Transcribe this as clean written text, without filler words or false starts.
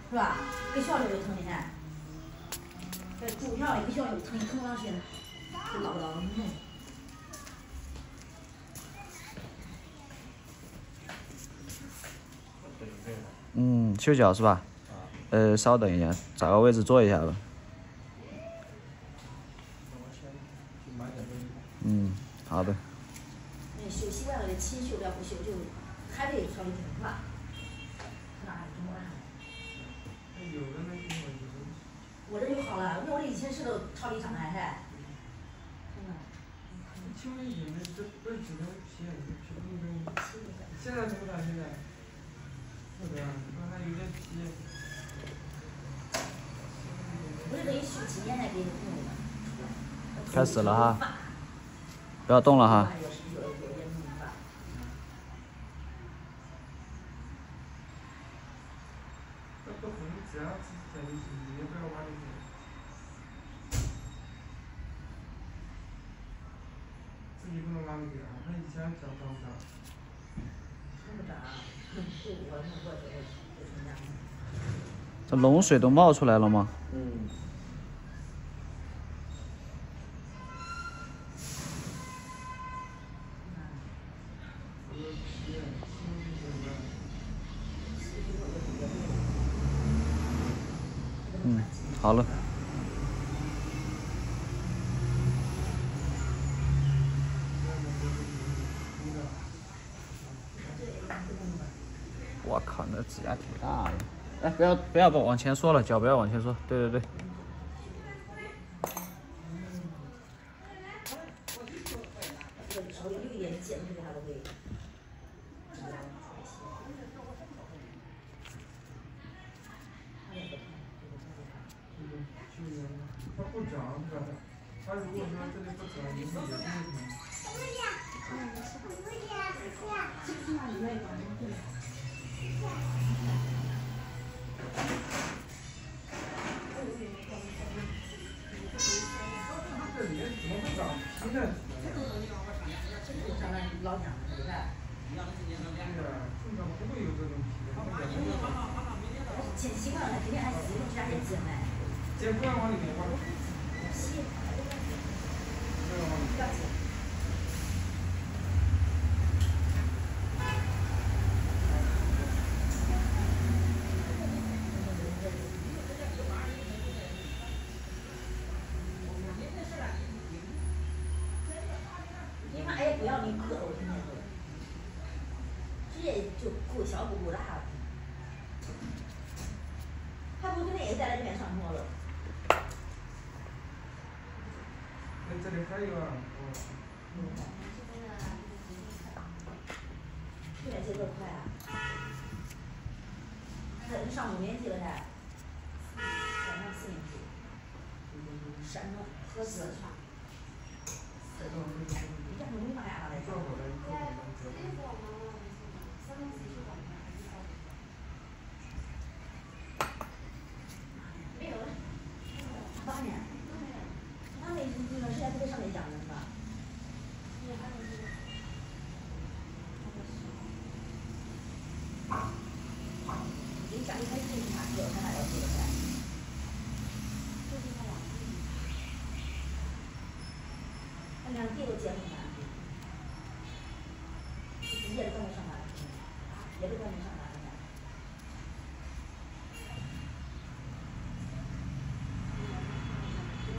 是吧？跟小六就疼的很，这猪条一个小六疼一疼上去，就捞不到弄。 休觉是吧？稍等一下，找个位置坐一下吧。好的。 修习惯了的勤修，要不修就还得稍微听话。那还中晚上。我这就好了，我这以前舌头朝里长的还。 请问你们这不是只能皮眼皮不能现在多大？现在？是的，刚才有点皮。 我这等于修几年才给你弄的。 开始了哈，不要动了哈。 不可能这样子在一起，也不要挖进去。自己不能挖进去啊！他以前长脏不脏？ 不长，我这脓水都冒出来了吗？好了。我靠，那指甲挺大的。哎，不要往前缩了，脚不要往前缩。对对对。 稍微有一点尖头啥都可以。 它不长，是吧？它如果说这里不长，你也不会疼。这里怎么会长皮呢？ 长得老娘们是吧？ 对呀，正常不会有这种皮的。 剪习惯了，今天还洗，指甲还剪呢。 剪不要往里面挖。 洗。 不要往里面。 不要剪。你妈也不要你磕头，天天都，直接就够小不够大了。还不如那个带来这边上桌了。 这里还有啊， 这边节奏快啊！你上5年级了噻？上4年级。山东菏泽去。你这东西干啥来着？没有了。8年。他那段时间不在上面讲的是吧？给家里开进去嘛，只有他那要做的噻。他2弟都结婚了，也是专门上班的，也是专门上班。